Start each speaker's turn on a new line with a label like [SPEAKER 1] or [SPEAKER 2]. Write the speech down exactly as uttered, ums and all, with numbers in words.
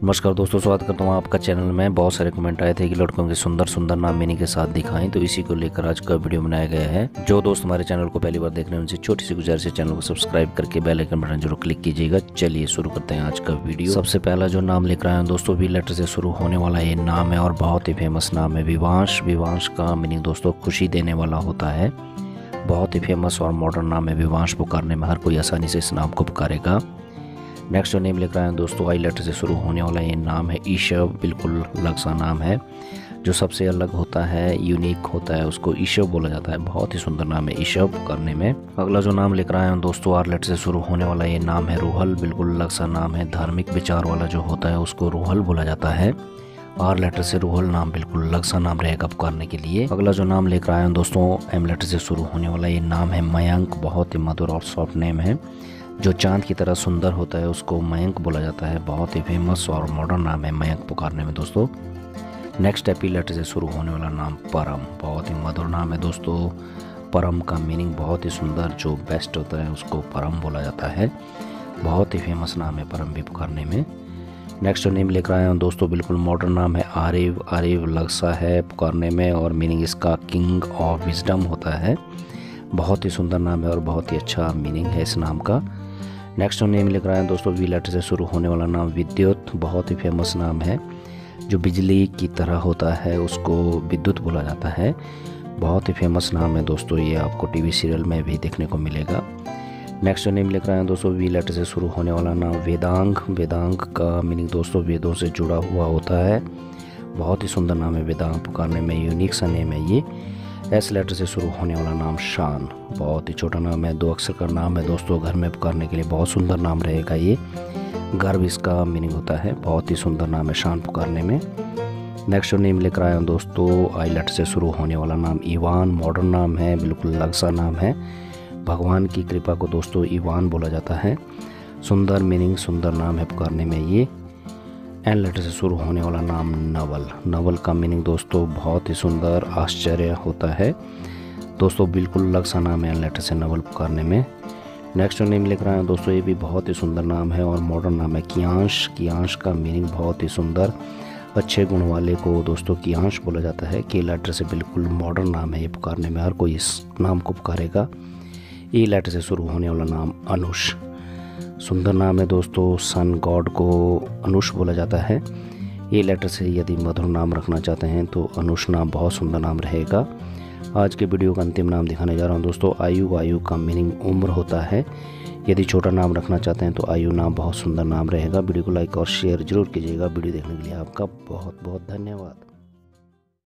[SPEAKER 1] नमस्कार दोस्तों, स्वागत करता हूँ आपका चैनल में। बहुत सारे कमेंट आए थे कि लड़कों के सुंदर सुंदर नाम मीनिंग के साथ दिखाएं, तो इसी को लेकर आज का वीडियो बनाया गया है। जो दोस्त हमारे चैनल को पहली बार देख रहे हैं उनसे छोटी सी गुजारिश है, चैनल को सब्सक्राइब करके बेल आइकन बटन जरूर क्लिक कीजिएगा। चलिए शुरू करते हैं आज का वीडियो। सबसे पहला जो नाम लेकर आए हैं दोस्तों, वी लेटर से शुरू होने वाला ये नाम है और बहुत ही फेमस नाम है विवांश। विवांश का मीनिंग दोस्तों खुशी देने वाला होता है। बहुत ही फेमस और मॉडर्न नाम है विवांश। पुकारने में हर कोई आसानी से इस नाम को पुकारेगा। नेक्स्ट जो नेम लेकर आए हैं दोस्तों, आई लेटर से शुरू होने वाला ये नाम है ईशव। बिल्कुल अलग सा नाम है, जो सबसे अलग होता है, यूनिक होता है, उसको ईशव बोला जाता है। बहुत ही सुंदर नाम है ईशव करने में। अगला जो नाम लेकर आए हैं दोस्तों, आर लेटर से शुरू होने वाला ये नाम है रूहल। बिल्कुल अलग सा नाम है। धार्मिक विचार वाला जो होता है उसको रूहल बोला जाता है। आर लेटर से रूहल नाम बिल्कुल अलग सा नाम रहेगा पुकारने के लिए। अगला जो नाम लेकर आए हैं दोस्तों, एम लेटर से शुरू होने वाला ये नाम है मयंक। बहुत ही मधुर और सॉफ्ट नेम है। जो चांद की तरह सुंदर होता है उसको मयंक बोला जाता है। बहुत ही फेमस और मॉडर्न नाम है मयंक पुकारने में दोस्तों। नेक्स्ट है पी लेटर से शुरू होने वाला नाम परम। बहुत ही मधुर नाम है दोस्तों। परम का मीनिंग बहुत ही सुंदर, जो बेस्ट होता है उसको परम बोला जाता है। बहुत ही फेमस नाम है परम भी पुकारने में। नेक्स्ट नेम लेकर आए हैं दोस्तों, बिल्कुल मॉडर्न नाम है आरिव। आरिव लगसा है पुकारने में और मीनिंग इसका किंग ऑफ विजडम होता है। बहुत ही सुंदर नाम है और बहुत ही अच्छा मीनिंग है इस नाम का। नेक्स्ट नेम लेकर आए हैं दोस्तों, वी लेटर से शुरू होने वाला नाम विद्युत। बहुत ही फेमस नाम है। जो बिजली की तरह होता है उसको विद्युत बोला जाता है। बहुत ही फेमस नाम है दोस्तों, ये आपको टीवी सीरियल में भी देखने को मिलेगा। नेक्स्ट नेम लेकर आए हैं दोस्तों, वी लेटर से शुरू होने वाला नाम वेदांग। वेदांग का मीनिंग दोस्तों वेदों से जुड़ा हुआ होता है। बहुत ही सुंदर नाम है वेदांग पुकारने में, यूनिक सा नेम है ये। एस लेटर से शुरू होने वाला नाम शान। बहुत ही छोटा नाम है, दो अक्षर का नाम है दोस्तों। घर में पुकारने के लिए बहुत सुंदर नाम रहेगा ये। गर्व इसका मीनिंग होता है। बहुत ही सुंदर नाम है शान पुकारने में। नेक्स्ट नेम लेकर आए हैं दोस्तों, आई लेटर से शुरू होने वाला नाम ईवान। मॉडर्न नाम है, बिल्कुल अलग सा नाम है। भगवान की कृपा को दोस्तों ईवान बोला जाता है। सुंदर मीनिंग, सुंदर नाम है पुकारने में ये। एन लेटर से शुरू होने वाला नाम नवल। नवल का मीनिंग दोस्तों बहुत ही सुंदर, आश्चर्य होता है दोस्तों। बिल्कुल अलग सा नाम है एन लेटर से नवल पुकारने में। नेक्स्ट नेम लेकर आए हैं दोस्तों, ये भी बहुत ही सुंदर नाम है और मॉडर्न नाम है कियांश। कियांश का मीनिंग बहुत ही सुंदर, अच्छे गुण वाले को दोस्तों कियांश बोला जाता है। के लेटर से बिल्कुल मॉडर्न नाम है ये। पुकारने में हर कोई इस नाम को पुकारेगा। ई लेटर से शुरू होने वाला नाम अनुष। सुंदर नाम है दोस्तों। सन गॉड को अनुष बोला जाता है। ए लेटर से यदि मधुर नाम रखना चाहते हैं तो अनुष नाम बहुत सुंदर नाम रहेगा। आज के वीडियो का अंतिम नाम दिखाने जा रहा हूं दोस्तों, आयु। आयु का मीनिंग उम्र होता है। यदि छोटा नाम रखना चाहते हैं तो आयु नाम बहुत सुंदर नाम रहेगा। वीडियो को लाइक और शेयर जरूर कीजिएगा। वीडियो देखने के लिए आपका बहुत बहुत धन्यवाद।